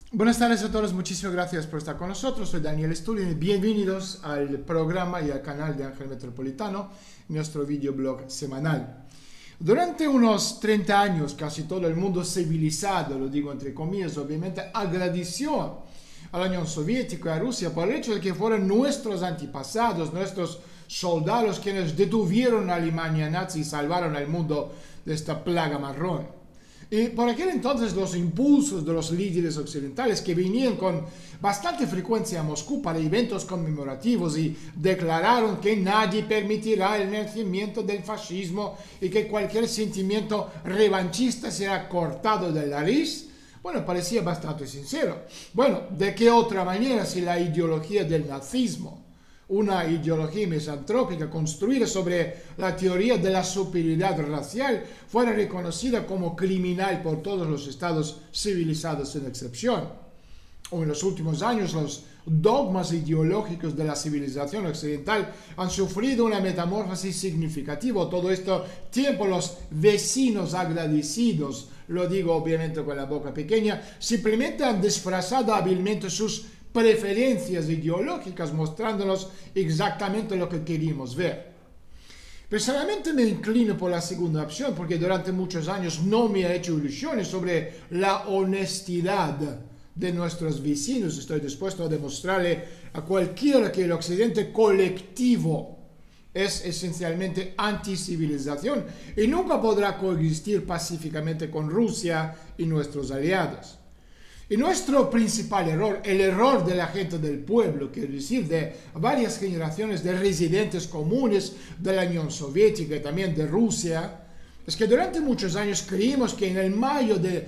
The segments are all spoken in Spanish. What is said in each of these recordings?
Buenas tardes a todos, muchísimas gracias por estar con nosotros. Soy Daniel Stulin y bienvenidos al programa y al canal de Ángel Metropolitano, nuestro videoblog semanal. Durante unos 30 años, casi todo el mundo civilizado, lo digo entre comillas, obviamente agradeció a la Unión Soviética y a Rusia por el hecho de que fueron nuestros antepasados, nuestros soldados quienes detuvieron a Alemania nazi y salvaron al mundo de esta plaga marrón. Y por aquel entonces los impulsos de los líderes occidentales que venían con bastante frecuencia a Moscú para eventos conmemorativos y declararon que nadie permitirá el nacimiento del fascismo y que cualquier sentimiento revanchista será cortado de la raíz, bueno, parecía bastante sincero. Bueno, ¿de qué otra manera si la ideología del nazismo, una ideología misantrópica construida sobre la teoría de la superioridad racial, fuera reconocida como criminal por todos los estados civilizados sin excepción? O en los últimos años los dogmas ideológicos de la civilización occidental han sufrido una metamorfosis significativa. Todo esto tiempo los vecinos agradecidos, lo digo obviamente con la boca pequeña, simplemente han disfrazado hábilmente sus preferencias ideológicas, mostrándonos exactamente lo que queríamos ver. Personalmente me inclino por la segunda opción porque durante muchos años no me he hecho ilusiones sobre la honestidad de nuestros vecinos. Estoy dispuesto a demostrarle a cualquiera que el occidente colectivo es esencialmente anticivilización y nunca podrá coexistir pacíficamente con Rusia y nuestros aliados. Y nuestro principal error, el error de la gente del pueblo, quiero decir, de varias generaciones de residentes comunes de la Unión Soviética y también de Rusia, es que durante muchos años creímos que en el mayo de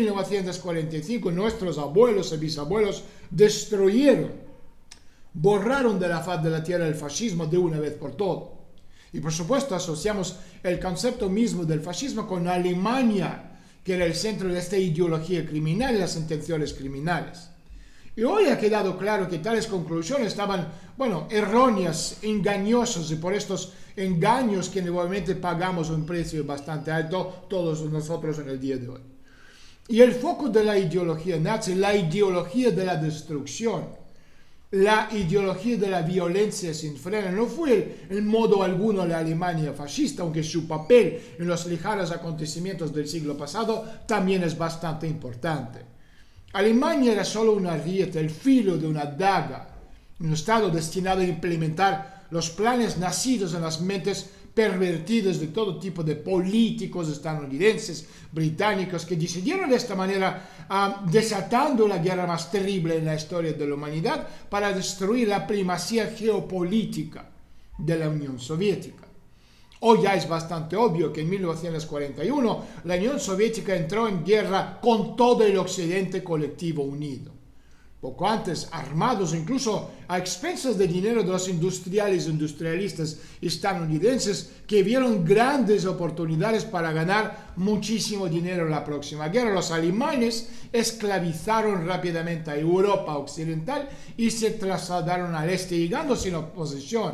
1945 nuestros abuelos y bisabuelos borraron de la faz de la tierra el fascismo de una vez por todas. Y por supuesto asociamos el concepto mismo del fascismo con Alemania, que era el centro de esta ideología criminal y las intenciones criminales. Y hoy ha quedado claro que tales conclusiones estaban, erróneas, engañosas, y por estos engaños que nuevamente pagamos un precio bastante alto todos nosotros en el día de hoy. Y el foco de la ideología nazi, la ideología de la destrucción, la ideología de la violencia sin freno, no fue en modo alguno la Alemania fascista, aunque su papel en los lejanos acontecimientos del siglo pasado también es bastante importante. Alemania era solo una ariete, el filo de una daga, un estado destinado a implementar los planes nacidos en las mentes pervertidos de todo tipo de políticos estadounidenses, británicos, que decidieron de esta manera, desatando la guerra más terrible en la historia de la humanidad, para destruir la primacía geopolítica de la Unión Soviética. Hoy ya es bastante obvio que en 1941 la Unión Soviética entró en guerra con todo el occidente colectivo unido. Poco antes, armados incluso a expensas de dinero de los industrialistas estadounidenses que vieron grandes oportunidades para ganar muchísimo dinero en la próxima guerra, los alemanes esclavizaron rápidamente a Europa occidental y se trasladaron al este, llegando sin oposición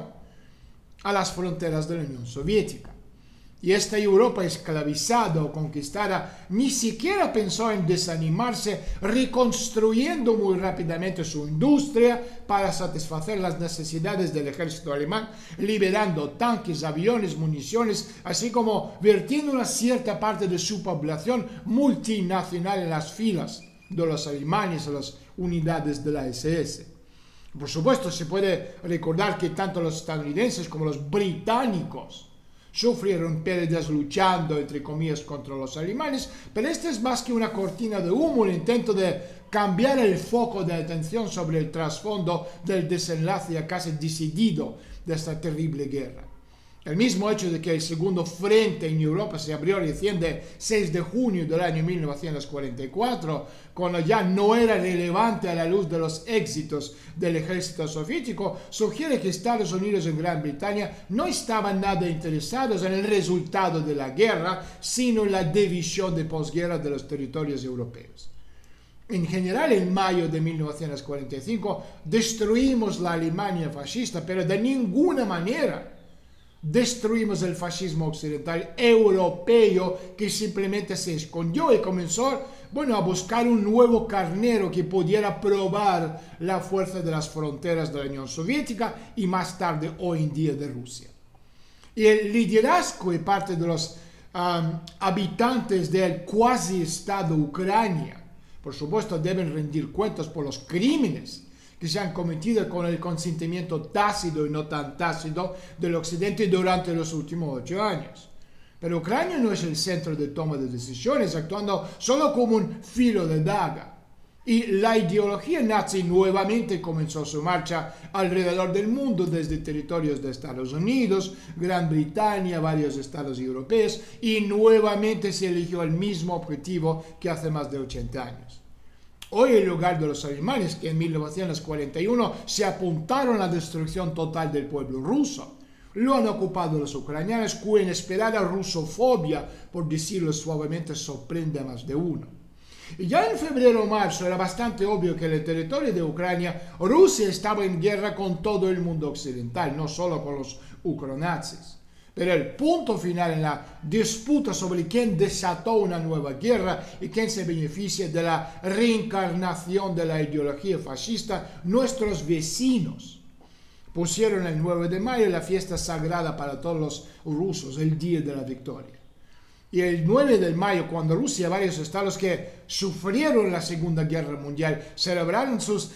a las fronteras de la Unión Soviética. Y esta Europa esclavizada o conquistada ni siquiera pensó en desanimarse, reconstruyendo muy rápidamente su industria para satisfacer las necesidades del ejército alemán, liberando tanques, aviones, municiones, así como vertiendo una cierta parte de su población multinacional en las filas de los alemanes o las unidades de la SS. Por supuesto, se puede recordar que tanto los estadounidenses como los británicos sufrieron pérdidas luchando, entre comillas, contra los alemanes, pero este es más que una cortina de humo, un intento de cambiar el foco de atención sobre el trasfondo del desenlace ya casi decidido de esta terrible guerra. El mismo hecho de que el segundo frente en Europa se abrió recién el 6 de junio del año 1944, cuando ya no era relevante a la luz de los éxitos del ejército soviético, sugiere que Estados Unidos y Gran Bretaña no estaban nada interesados en el resultado de la guerra, sino en la división de posguerra de los territorios europeos. En general, en mayo de 1945, destruimos la Alemania fascista, pero de ninguna manera destruimos el fascismo occidental europeo, que simplemente se escondió y comenzó bueno, a buscar un nuevo carnero que pudiera probar la fuerza de las fronteras de la Unión Soviética y más tarde, hoy en día, de Rusia. Y el liderazgo y parte de los habitantes del cuasi-estado Ucrania, por supuesto, deben rendir cuentas por los crímenes que se han cometido con el consentimiento tácito y no tan tácito del Occidente durante los últimos 8 años. Pero Ucrania no es el centro de toma de decisiones, actuando solo como un filo de daga. Y la ideología nazi nuevamente comenzó su marcha alrededor del mundo, desde territorios de Estados Unidos, Gran Bretaña, varios estados europeos, y nuevamente se eligió el mismo objetivo que hace más de 80 años. Hoy, en lugar de los alemanes que en 1941 se apuntaron a la destrucción total del pueblo ruso, lo han ocupado los ucranianos, cuya inesperada rusofobia, por decirlo suavemente, sorprende a más de uno. Y ya en febrero o marzo era bastante obvio que en el territorio de Ucrania Rusia estaba en guerra con todo el mundo occidental, no solo con los ucronazis. Pero el punto final en la disputa sobre quién desató una nueva guerra y quién se beneficia de la reencarnación de la ideología fascista, nuestros vecinos pusieron el 9 de mayo la fiesta sagrada para todos los rusos, el Día de la Victoria. Y el 9 de mayo, cuando Rusia y varios estados que sufrieron la Segunda Guerra Mundial celebraron sus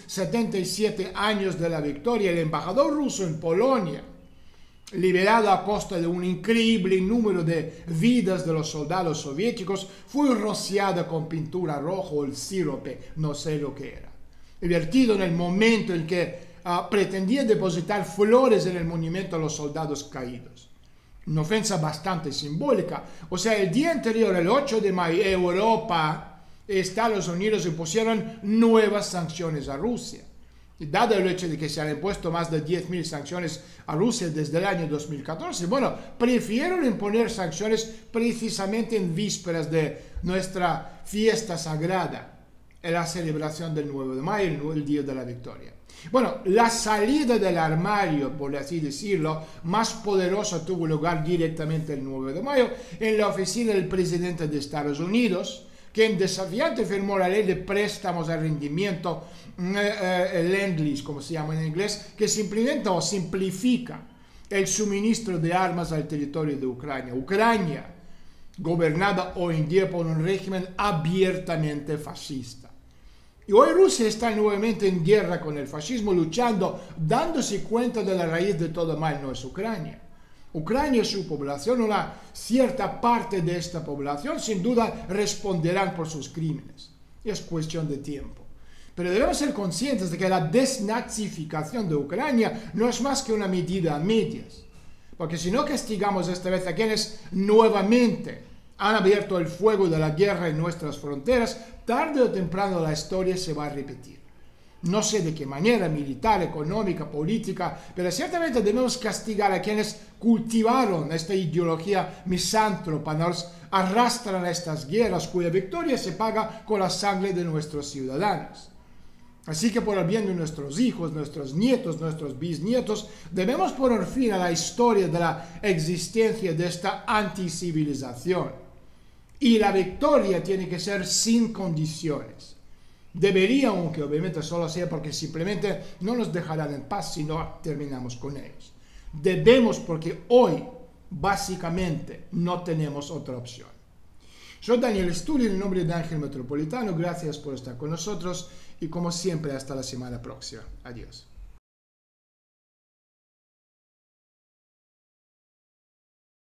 77 años de la victoria, el embajador ruso en Polonia, liberado a costa de un increíble número de vidas de los soldados soviéticos, fue rociado con pintura roja o el sirope, no sé lo que era, y vertido en el momento en que pretendía depositar flores en el monumento a los soldados caídos. Una ofensa bastante simbólica. O sea, el día anterior, el 8 de mayo, Europa y Estados Unidos impusieron nuevas sanciones a Rusia. Y dado el hecho de que se han impuesto más de 10.000 sanciones a Rusia desde el año 2014, bueno, prefirieron imponer sanciones precisamente en vísperas de nuestra fiesta sagrada, en la celebración del 9 de mayo, el Día de la Victoria. Bueno, la salida del armario, por así decirlo, más poderosa tuvo lugar directamente el 9 de mayo en la oficina del presidente de Estados Unidos, quien desafiante firmó la ley de préstamos a rendimiento, Lend-Lease, como se llama en inglés, que simplementa o simplifica el suministro de armas al territorio de Ucrania. Ucrania, gobernada hoy en día por un régimen abiertamente fascista. Y hoy Rusia está nuevamente en guerra con el fascismo, luchando, dándose cuenta de la raíz de todo mal, no es Ucrania. Ucrania y su población, una cierta parte de esta población, sin duda responderán por sus crímenes. Es cuestión de tiempo. Pero debemos ser conscientes de que la desnazificación de Ucrania no es más que una medida a medias. Porque si no castigamos esta vez a quienes nuevamente han abierto el fuego de la guerra en nuestras fronteras, tarde o temprano la historia se va a repetir. No sé de qué manera, militar, económica, política, pero ciertamente debemos castigar a quienes cultivaron esta ideología misántropa, nos arrastran a estas guerras cuya victoria se paga con la sangre de nuestros ciudadanos. Así que por el bien de nuestros hijos, nuestros nietos, nuestros bisnietos, debemos poner fin a la historia de la existencia de esta anticivilización. Y la victoria tiene que ser sin condiciones. Debería, aunque obviamente solo sea porque simplemente no nos dejarán en paz si no terminamos con ellos. Debemos porque hoy, básicamente, no tenemos otra opción. Soy Daniel Stulli, en nombre de Ángel Metropolitano. Gracias por estar con nosotros y como siempre, hasta la semana próxima. Adiós.